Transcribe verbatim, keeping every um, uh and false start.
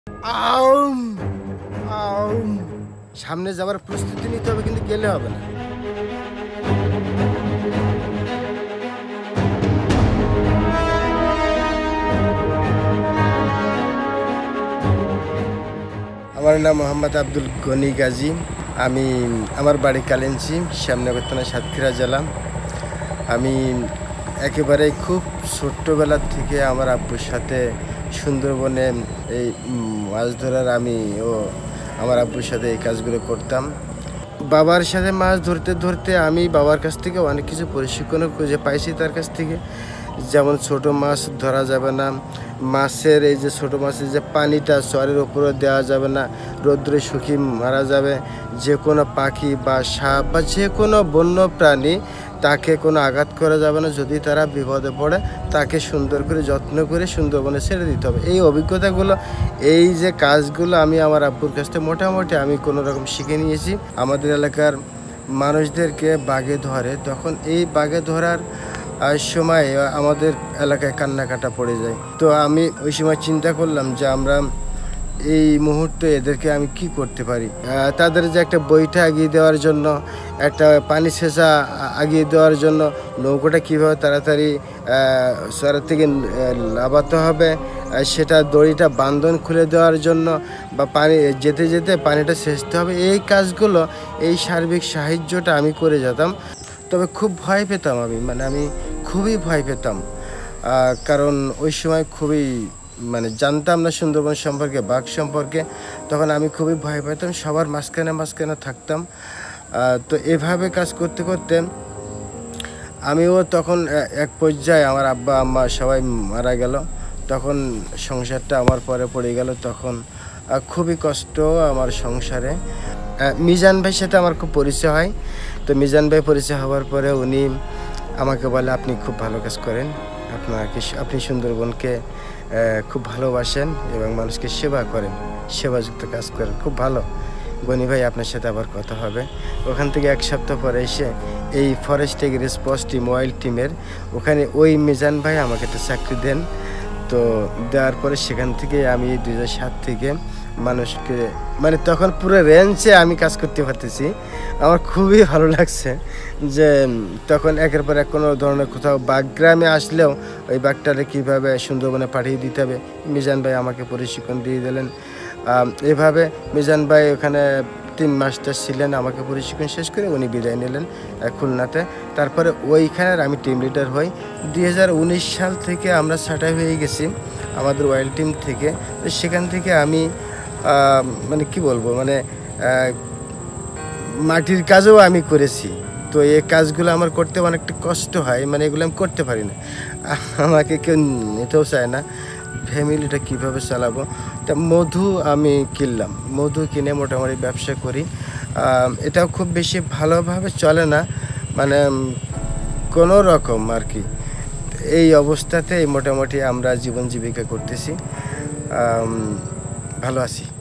আউম আউম সামনে যাবার প্রস্তুতি নিতে হবে, কিন্তু গেলে হবে না। আমার নাম মোহাম্মদ আব্দুল গনি গাজী। আমি আমার বাড়ি কালিঞ্চি, শ্যামনগর থানা, সাতক্ষীরা জেলা। আমি একেবারে খুব ছোট্টবেলা থেকে আমার আব্বুর সাথে সুন্দরবনে এই মাছ ধরার আমি ও আমার আব্বুর সাথে এই কাজগুলো করতাম। বাবার সাথে মাছ ধরতে ধরতে আমি বাবার কাছ থেকে অনেক কিছু প্রশিক্ষণও খুঁজে পাইছি তার কাছ থেকে। যেমন ছোট মাছ ধরা যাবে না, মাছের এই যে ছোট মাছের যে পানিটা চরের উপরে দেওয়া যাবে না, রৌদ্রে শুকিয়ে মারা যাবে। যে কোনো পাখি বা সাপ বা যে কোনো বন্য প্রাণী তাকে কোনো আঘাত করা যাবে না। যদি তারা বিপদে পড়ে তাকে সুন্দর করে যত্ন করে সুন্দরবনে ছেড়ে দিতে হবে। এই অভিজ্ঞতাগুলো, এই যে কাজগুলো আমি আমার আব্বুর কাছ থেকে মোটামুটি আমি কোনো রকম শিখে নিয়েছি। আমাদের এলাকার মানুষদেরকে বাঘে ধরে, তখন এই বাঘে ধরার সময় আমাদের এলাকায় কান্নাকাটা পড়ে যায়। তো আমি ওই সময় চিন্তা করলাম যে আমরা এই মুহূর্তে এদেরকে আমি কি করতে পারি। তাদের যে একটা বইটা আগিয়ে দেওয়ার জন্য, একটা পানি সেচা আগিয়ে দেওয়ার জন্য, নৌকোটা কীভাবে তাড়াতাড়ি চরের থেকে লাভাতে হবে, সেটা দড়িটা বান্ধন খুলে দেওয়ার জন্য, বা পানি যেতে যেতে পানিটা সেচতে হবে, এই কাজগুলো, এই সার্বিক সাহায্যটা আমি করে যেতাম। তবে খুব ভয় পেতাম আমি, মানে আমি খুবই ভয় পেতাম, কারণ ওই সময় খুবই মানে জানতাম না সুন্দরবন সম্পর্কে, বাঘ সম্পর্কে। তখন আমি খুবই ভয় পেতাম, সবার মাঝখানে মাঝখানে থাকতাম। তো এভাবে কাজ করতে করতে আমিও তখন এক পর্যায়ে আমার আব্বা আম্মা সবাই মারা গেল। তখন সংসারটা আমার পরে পড়ে গেল। তখন খুবই কষ্ট আমার সংসারে। মিজান ভাইয়ের সাথে আমার খুব পরিচয় হয়। তো মিজান ভাই পরিচয় হওয়ার পরে উনি আমাকে বলে, আপনি খুব ভালো কাজ করেন, আপনাকে আপনি সুন্দরবনকে খুব ভালোবাসেন এবং মানুষকে সেবা করেন, সেবাযুক্ত কাজ করেন, খুব ভালো। গনি ভাই, আপনার সাথে আবার কথা হবে। ওখান থেকে এক সপ্তাহ পরে এসে এই ফরেস্ট রেসপন্স টিম, ওয়াইল্ড টিমের ওখানে ওই মিজান ভাই আমাকে একটা চাকরি দেন। তো দেওয়ার পরে সেখান থেকে আমি দুই হাজার সাত থেকে মানুষকে, মানে তখন পুরো রেঞ্জে আমি কাজ করতে পারতেছি। আমার খুবই ভালো লাগছে যে তখন একের পর এক কোনো ধরনের কোথাও বাঘ গ্রামে আসলেও ওই বাঘটারে কীভাবে সুন্দরবনে পাঠিয়ে দিতে হবে, মিজান ভাই আমাকে প্রশিক্ষণ দিয়ে দিলেন। এভাবে মিজান ভাই ওখানে তিন মাসটা ছিলেন, আমাকে প্রশিক্ষণ শেষ করে উনি বিদায় নিলেন খুলনাতে। তারপরে ওইখানের আমি টিম লিডার হই। দুই হাজার উনিশ সাল থেকে আমরা ছাঁটাই হয়ে গেছি আমাদের ওয়াইল্ড টিম থেকে। তো সেখান থেকে আমি মানে কি বলবো, মানে মাটির কাজও আমি করেছি। তো এই কাজগুলো আমার করতে অনেকটা কষ্ট হয়, মানে এগুলো আমি করতে পারি না, আমাকে কেউ নিতেও চায় না। ফ্যামিলিটা কীভাবে চালাবো, তা মধু আমি কিনলাম, মধু কিনে মোটামুটি ব্যবসা করি। এটাও খুব বেশি ভালোভাবে চলে না, মানে কোনো রকম আর কি। এই অবস্থাতে মোটামুটি আমরা জীবন জীবিকা করতেছি, ভালো আছি।